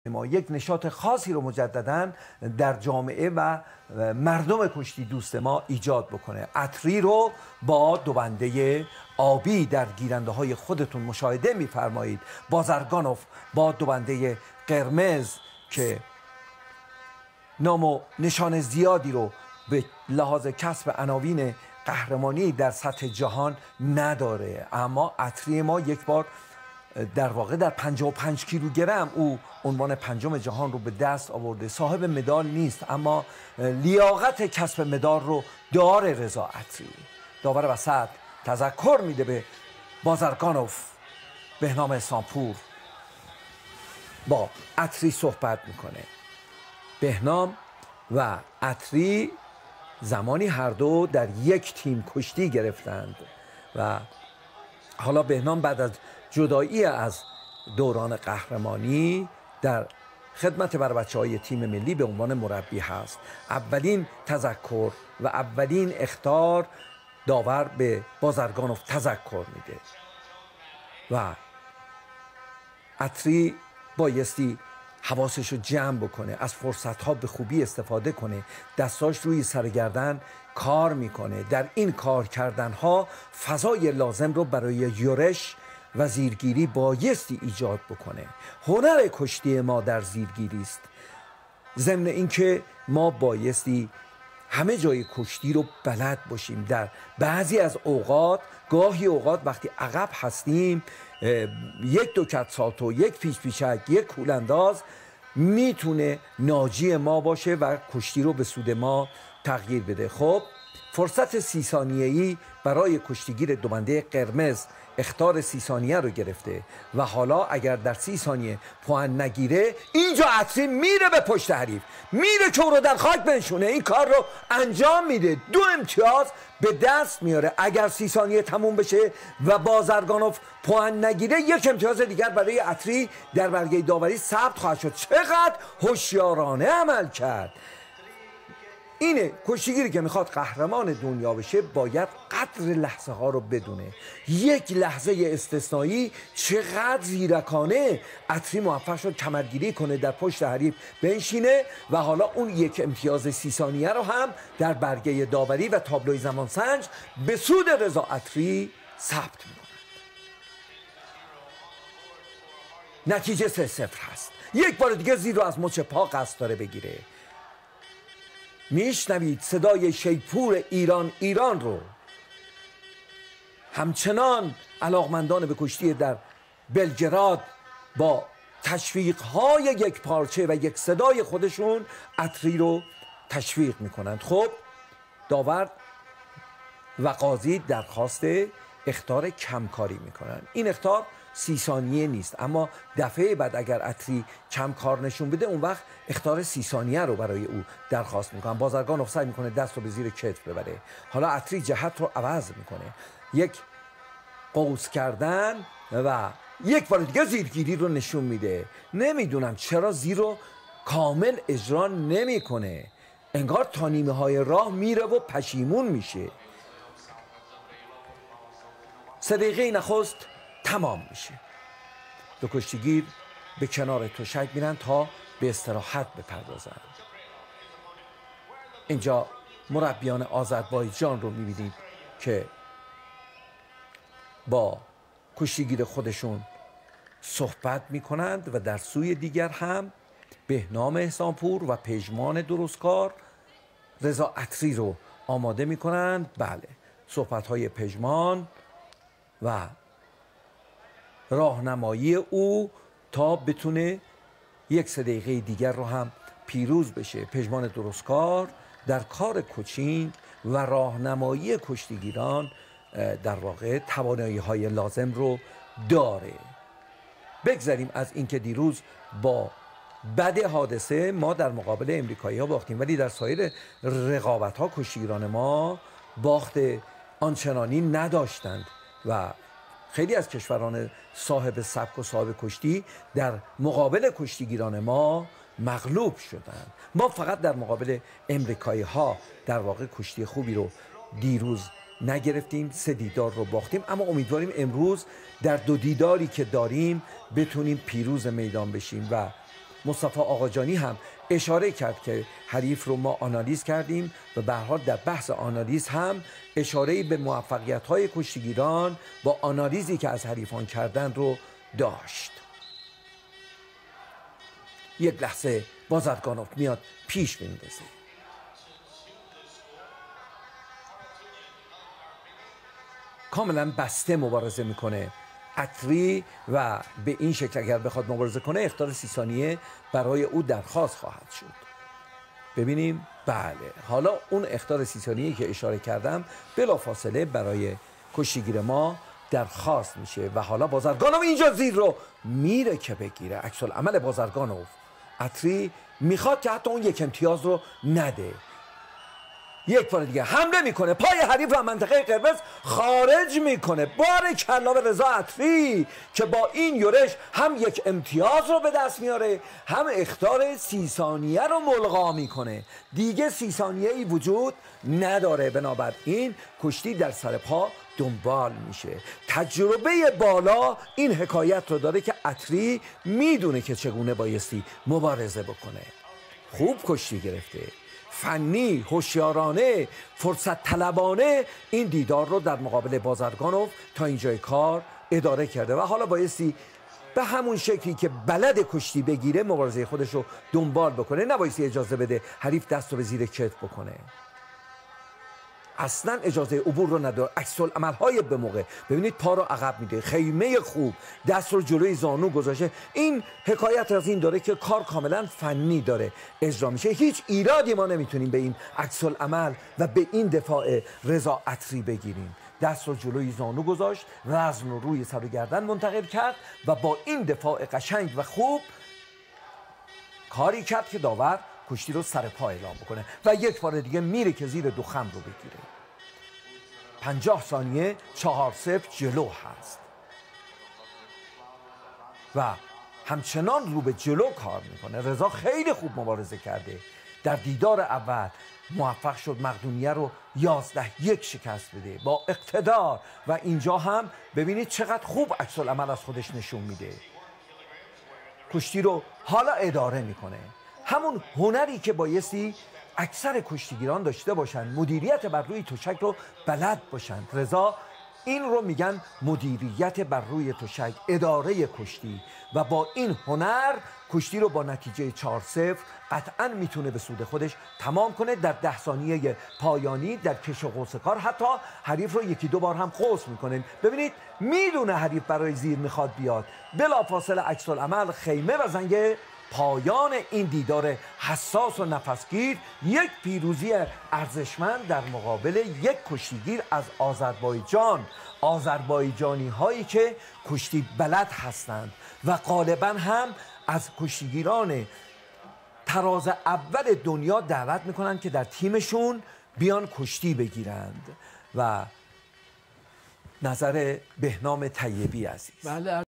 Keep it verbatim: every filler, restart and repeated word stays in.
ما یک نشاط خاصی رو مجدداً در جامعه و مردم کشتی دوست ما ایجاد بکنه. عطری رو با دوبنده آبی در گیرنده های خودتون مشاهده می‌فرمایید. بازرگانوف با دوبنده قرمز که نام و نشان زیادی رو به لحاظ کسب عناوین قهرمانی در سطح جهان نداره، اما عطری ما یک بار در واقع در پنجاه و پنج کیلوگرم او عنوان پنجم جهان رو به دست آورده. صاحب مدال نیست اما لیاقت کسب مدال رو داره رضا عطری. داور وسط تذکر میده به بازرگانوف. بهنام احسانپور با عطری صحبت میکنه. بهنام و عطری زمانی هر دو در یک تیم کشتی گرفتند و حالا بهنام بعد از جدایی از دوران قهرمانی در خدمت بر بچه های تیم ملی به عنوان مربی هست. اولین تذکر و اولین اخطار داور به بازرگانوف تذکر میده و عطری بایستی حواسش رو جمع بکنه، از فرصتها به خوبی استفاده کنه، دستاش روی سرگردن کار میکنه. در این کار کردنها فضای لازم رو برای یورش و زیرگیری بایستی ایجاد بکنه. هنر کشتی ما در زیرگیری است. ضمن اینکه ما بایستی همه جای کشتی رو بلد باشیم. در بعضی از اوقات، گاهی اوقات وقتی عقب هستیم، یک دو کت سالتو، یک پیش پیشک، یک کولانداز میتونه ناجی ما باشه و کشتی رو به سود ما تغییر بده. خب فرصت سی ثانیه‌ای برای کشتیگیر دوبنده قرمز اخطار سی ثانیه رو گرفته و حالا اگر در سی ثانیه پوان نگیره، اینجا عطری میره به پشت حریف، میره که او رو در خاک بنشونه. این کار رو انجام میده، دو امتیاز به دست میاره. اگر سی ثانیه تموم بشه و بازرگانوف پوان نگیره، یک امتیاز دیگر برای عطری در برگه داوری ثبت خواهد شد. چقدر هوشیارانه عمل کرد. اینه کشتیگیری که میخواد قهرمان دنیا بشه باید قدر لحظه ها رو بدونه. یک لحظه استثنایی چقدر زیرکانه عطری موفق شد کمرگیری کنه، در پشت حریف بنشینه و حالا اون یک امتیاز سی ثانیه رو هم در برگه داوری و تابلوی زمانسنج به سود رضا عطری ثبت میکنه. نتیجه سه صفر هست. یک بار دیگه زیر رو از مچ پا قصد داره بگیره. میشنوید صدای شیپور ایران ایران رو. همچنان علاقمندان به کشتی در بلگراد با تشویق‌های یک پارچه و یک صدای خودشون عطری رو تشویق میکنند. خب داور و قاضی درخواست اخطار کمکاری میکنن. این اخطار سی ثانیه نیست، اما دفعه بعد اگر عطری کم کار نشون بده، اون وقت اخطار سی ثانیه رو برای او درخواست میکنن. بازرگان سعی میکنه دست رو به زیر کتف ببره. حالا عطری جهت رو عوض میکنه، یک قوس کردن و یک بار دیگه زیرگیری رو نشون میده. نمیدونم چرا زیر رو کامل اجرا نمیکنه، انگار تا نیمه های راه میره و پشیمون میشه. سه دقیقه نخست تمام میشه. دو کشتیگیر به کنار تشک میرن تا به استراحت بپردازند. اینجا مربیان آذربایجان رو میبینید که با کشتیگیر خودشون صحبت میکنند و در سوی دیگر هم بهنام احسانپور و پژمان درستکار رضا عطری رو آماده میکنند. بله، صحبت های پژمان و راهنمایی او تا بتونه یک سه دقیقه دیگر رو هم پیروز بشه. پژمان درستکار در کار کوچینگ و راهنمایی کشتیگیران در واقع توانایی های لازم رو داره. بگذاریم از اینکه دیروز با بد حادثه ما در مقابل امریکایی ها باختیم، ولی در سایر رقابت ها کشتیگیران ما باخت آنچنانی نداشتند و خیلی از کشوران صاحب سبک و صاحب کشتی در مقابل کشتیگیران ما مغلوب شدند. ما فقط در مقابل امریکایی ها در واقع کشتی خوبی رو دیروز نگرفتیم، سه دیدار رو باختیم، اما امیدواریم امروز در دو دیداری که داریم بتونیم پیروز میدان بشیم و مصطفی آقاجانی هم اشاره کرد که حریف رو ما آنالیز کردیم و به هر حال در بحث آنالیز هم اشاره به موفقیت‌های کشتیگیران با آنالیزی که از حریفان کردن رو داشت. یک لحظه بازرگانوف میاد پیش میندازه. کاملا بسته مبارزه میکنه. اتری و به این شکل اگر بخواد مبارزه کنه اخطار سی ثانیه برای او درخواست خواهد شد. ببینیم. بله، حالا اون اخطار سی ثانیه‌ای که اشاره کردم بلافاصله برای کشتیگیر ما درخواست میشه و حالا بازرگانوف اینجا زیر رو میره که بگیره. عکس العمل بازرگانوف. اتری میخواد که حتی اون یک امتیاز رو نده. یک بار دیگه حمله میکنه، پای حریف رو منطقه قرمز خارج میکنه. بار کلا به رضا اتری که با این یورش هم یک امتیاز رو به دست میاره، هم اخطار سی ثانیه رو ملغا میکنه. دیگه سی ثانیه ای وجود نداره. بنابراین کشتی در سر پا دنبال میشه. تجربه بالا این حکایت رو داره که اتری میدونه که چگونه بایستی مبارزه بکنه. خوب کشتی گرفته، فنی، هوشیارانه، فرصت طلبانه این دیدار رو در مقابل بازرگانوف تا اینجای کار اداره کرده و حالا بایستی به همون شکلی که بلد کشتی بگیره مبارزه خودش رو دنبال بکنه. نبایستی اجازه بده حریف دست رو به زیر کتف بکنه. اصلا اجازه عبور رو نداره. عکس العمل‌های به موقع. ببینید پا رو عقب میده، خیمه خوب، دست رو جلوی زانو گذاشته. این حکایت از این داره که کار کاملا فنی داره اجرا میشه. هیچ ایرادی ما نمیتونیم به این عکس العمل و به این دفاع رضا اتری بگیریم. دست رو جلوی زانو گذاشت، وزن رو روی سر و گردن منتقل کرد و با این دفاع قشنگ و خوب کاری کرد که داور کشتی رو سر پا اعلام بکنه و یک بار دیگه میره که زیر دو خم رو بگیره. پنجاه ثانیه چهار صفر جلو هست و همچنان رو به جلو کار میکنه. رضا خیلی خوب مبارزه کرده. در دیدار اول موفق شد مقدونیه رو یازده یک شکست بده با اقتدار و اینجا هم ببینید چقدر خوب عکس العمل از خودش نشون میده. کشتی رو حالا اداره میکنه. همون هنری که بایستی اکثر کشتیگیران داشته باشن، مدیریت بر روی تشک رو بلد باشن. رضا این رو میگن مدیریت بر روی تشک، اداره کشتی و با این هنر کشتی رو با نتیجه چهار صفر قطعا میتونه به سود خودش تمام کنه. در ده ثانیه پایانی در کش و قوس کار حتی حریف رو یکی دو بار هم قوس میکنه. ببینید میدونه حریف برای زیر میخواد بیاد. بلافاصله عکس العمل خیمه و زنگ پایان این دیدار حساس و نفسگیر. یک پیروزی ارزشمند در مقابل یک کشتیگیر از آذربایجان. آذربایجانی هایی که کشتی بلد هستند و غالبا هم از کشتیگیران تراز اول دنیا دعوت میکنن که در تیمشون بیان کشتی بگیرند. و نظر بهنام طیبی عزیز. بله.